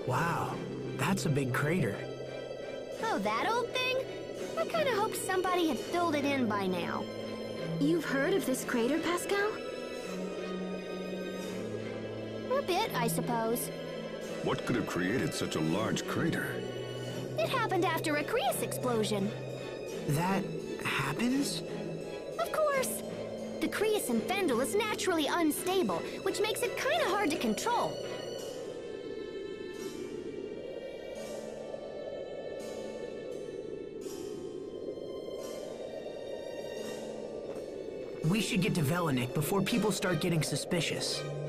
Wow, that's a big crater. Oh, that old thing? I kinda hoped somebody had filled it in by now. You've heard of this crater, Pascal? A bit, I suppose. What could have created such a large crater? It happened after a Creus explosion. That happens? Of course. The Creus in Fendel is naturally unstable, which makes it kinda hard to control. We should get to Velanik before people start getting suspicious.